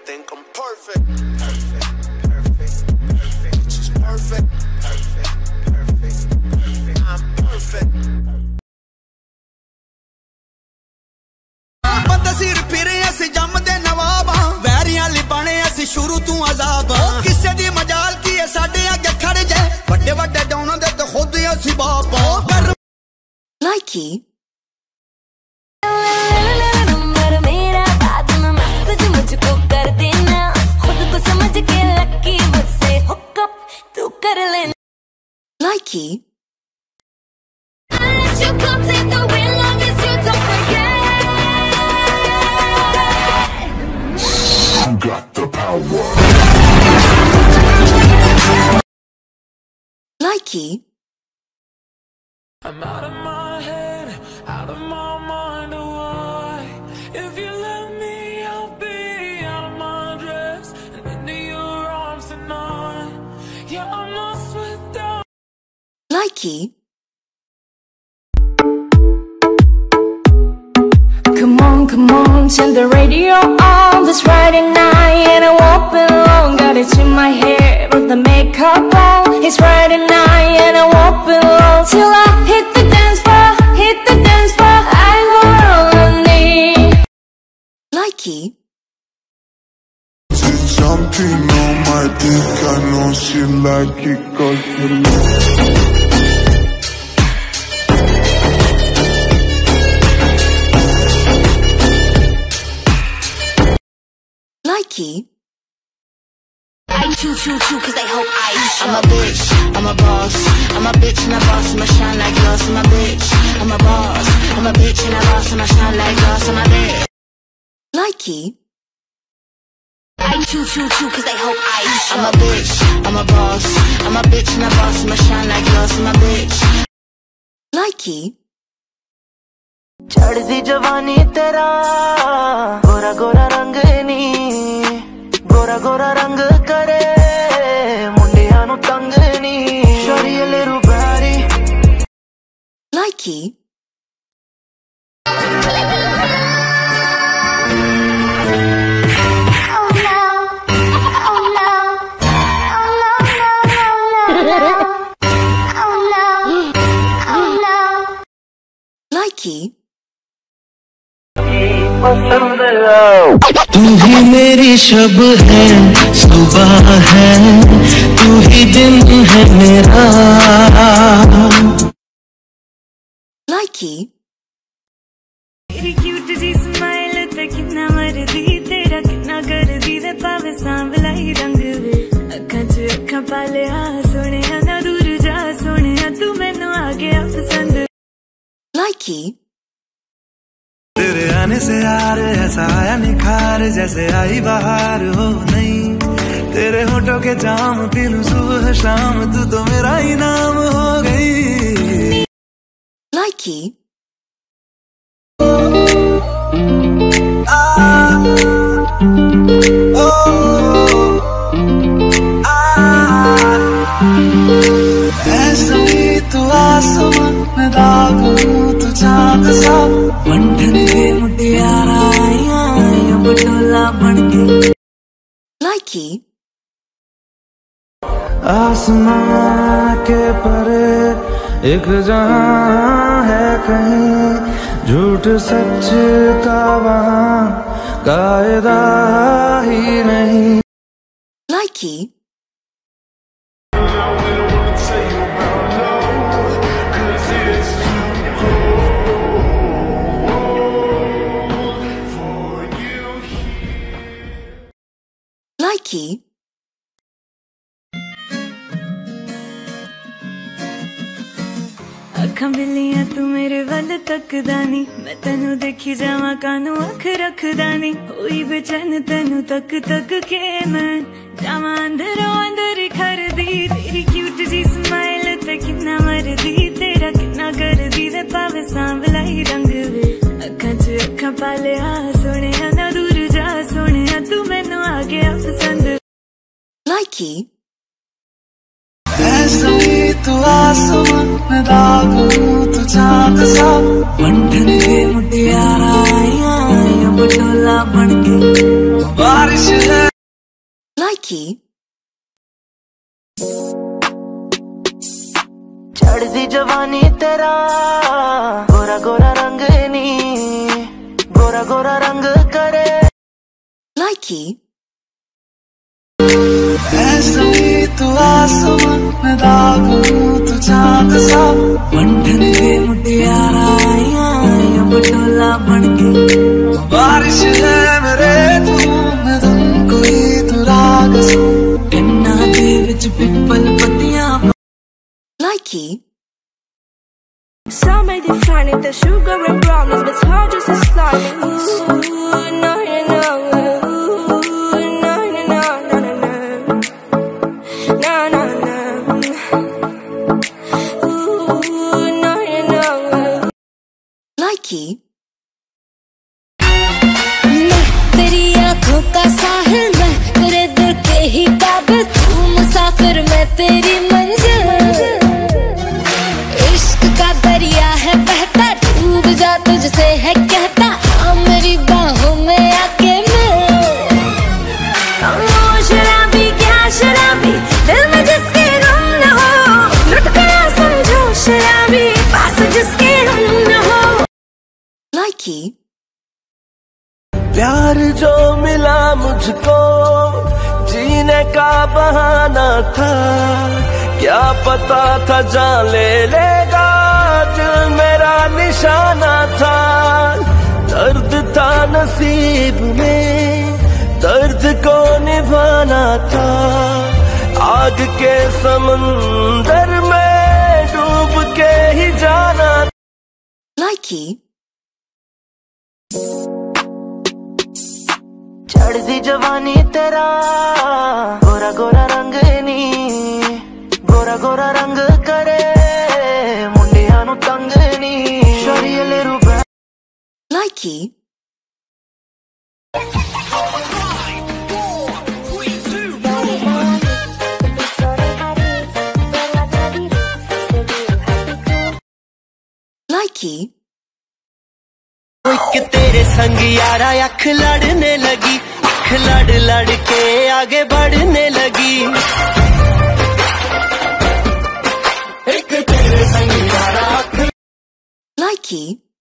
think I'm perfect. Perfect, perfect, perfect. It's just perfect. Perfect, perfect, perfect. I'm perfect. बंदा सिर फिरे असी जमदे नवाबा वैरियां लिबाने असी शुरू तू अजाब किसे दी मजाल की है साडे अगे खड़ जाए बड़े बड़े डौना दे तो खुद ही असी बाप लाइकी नंबर मेरा बाद में मैसेज मुझको कर देना खुद को समझ के लकी मुझसे हुकअप तू कर लेना लाइकी You come take the win long as you don't forget. You got the power. Likey. I'm out of my head, out of my mind, why? If you let me, I'll be out of my dress and into your arms tonight. Yeah, I'm lost without. Likey. Come on, turn the radio on this Friday night and I won't be long, got it in my hair with the makeup on. It's Friday night and I won't be long till I hit the dance floor, hit the dance floor. I go running. Likey. She's jumping on my dick, I know she like it 'cause she Likey. I choo cause they hope I I'm a bitch, I'm a boss, I'm a bitch and a boss, I'ma shine like glass, I'm a bitch, I'm a boss, I'm a bitch and a boss, I'ma shine like glass, I'm a bitch. Likey. I choo cause they hope I I'm a bitch, I'm a boss, I'm a bitch and a boss, I'ma shine like glass, I'm a bitch. Likey. चढ़दी जवानी तेरा गोरा गोरा रंग नी गोरा गोरा रंग करे मुंडियां नु तंग नी शरीले रूबारी Likey. Likey. तू ही मेरी शब है सुबह है तू ही दिन है मेरा Likey. तेरी क्यूट जी स्माइल ते कितना मर्दी तेरा कितना कर दी ते पावे सांवला ही रंग वे अखां च अखां पाले आ सोने ना दूर जा सोने तू मैनू आ गया पसंद Likey. तेरे आने से यार ऐसा आया निखार जैसे आई बाहर हो नहीं तेरे होठों के जाम पी लूं सुबह शाम तू तो मेरा ही नाम हो गई Likey. ऐसा भी तू आसमां में दाग तू चांद सा मंडन के मुटियारा आया बटोला बनके Likey. आसमां के परे एक जहां है कहीं झूठ सच का वहां कायदा ही नहीं Likey. Likey. अखां बिल्लियां तू मेरे वल तकदा नी मैं तेनू देखी जावां कानू अख रखदा नी होई बेचैन तेनू तक तक के मैं जावां अंदरों अंदर खरदी तेरी क्यूट जी स्माइल ते कितना मर्दी तेरा कितना करदी ते पावे सांवला ही रंग वे अखां च अखां पाले आ सोने ना दूर जा सोने तू मैनू आ गया पसंद Likey. ऐसा भी तू आसमां में दाग तू चांद सा मंडन के मुटियारा आया बटोला बनके बारिश है Likey. चढ़दी जवानी तेरा गोरा गोरा रंग नी गोरा गोरा रंग करे Likey. ऐसा भी तू आसमां में दाग तू चांद सा मंडन के मुटियारा बटोला बनके बारिश है मेरे तू मैं तुम कोई तू राग सा इन्ना दे विच पिपल पत्तियां Likey. Some may define it as sugar and brownies, but it's hard just as slimy. Ooh, no, you know. Ooh, no, you know, no, no, no. No, no, no. Ooh, no, you know. Likey. मैं तेरी आँखों का साहिल, मैं तेरे दिल के ही काबिल, तू मुसाफिर मैं तेरी मंजिल। इश्क का दरिया है बहता, डूब जा तुझसे है कहता, आ मेरी बाहों में आके मिल। ओ शराबी क्या शराबी, दिल में जिसके गम न हो, लुट गया समझो शराबी, पास जिसके हम न हो। Likey. प्यार जो मिला मुझको जीने का बहाना था, क्या पता था जान ले लेगा दिल मेरा निशाना था। दर्द था नसीब में, दर्द को निभाना था, आग के समंदर में डूब के ही जाना। Likey. चढ़दी जवानी तेरा गोरा गोरा रंग नी गोरा गोरा रंग करे मुंडियां नू तंग नी शरीले रूप। Likey. Likey. एक तेरे संग यारा अख लड़ने लगी, अख लड़ लड़ के आगे बढ़ने लगी। एक तेरे संग यारा अख। Likey.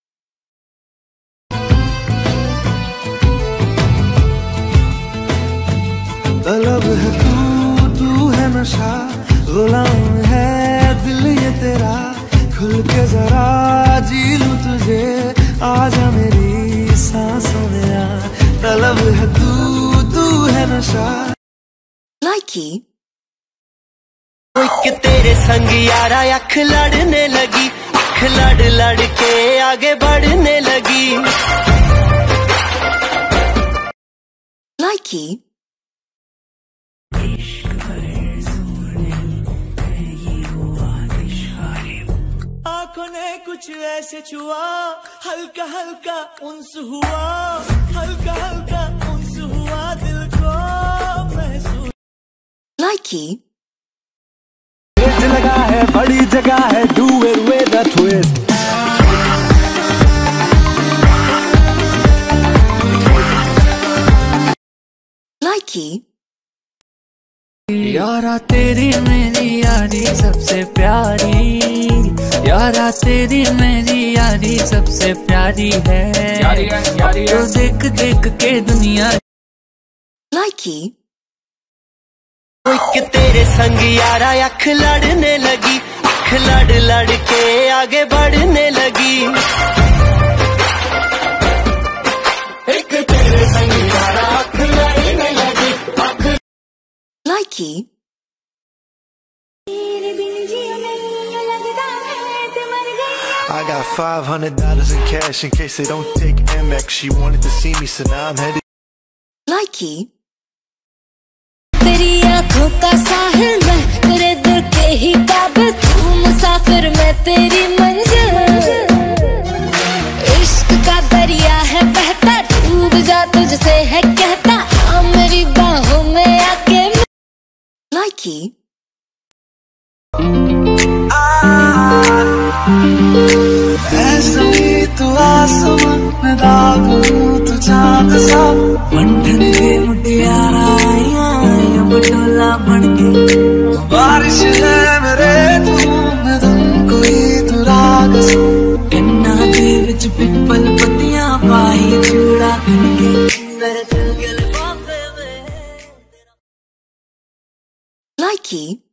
तलब है तू है नशा, गुलाम है दिल ये तेरा, खुल के जरा जी लूं तुझे, आजा मेरी सांसों में आ। तलब है तू है नशा। Likey. एक तेरे संग यारा अख लड़ने लगी, अख लड़ लड़ के आगे बढ़ने लगी। Likey. आंखों ने कुछ ऐसे छुआ, हल्का हल्का उन्स हुआ, हल्का हल्का उन्स हुआ, दिल को महसूस। Likey. लगा है बड़ी जगह है, do it with a twist। Likey. यारा तेरी मेरी यारी सबसे प्यारी, यारा तेरी मेरी यारी सबसे प्यारी है, अब तो देख देख के दुनिया। Likey. एक तेरे संग यारा अख लड़ने लगी, अख लड़ लड़ के आगे बढ़ने लगी। एक तेरे संग यारा अख लड़ने लगी, अख। Likey. I got $500 in cash in case they don't take Amex. She wanted to see me, so now I'm headed. Likey. तेरी आँखों का साहिल, मैं तेरे दिल के ही काबिल, तू मुसाफिर मैं तेरी मंजिल। इश्क का दरिया है बहता, डूब जा तुझसे है कहता, आ मेरी बाहों में आके मिल। Likey. ऐसा भी तू आसमां में दाग तू चांद सा मंडन के मुटियारा key.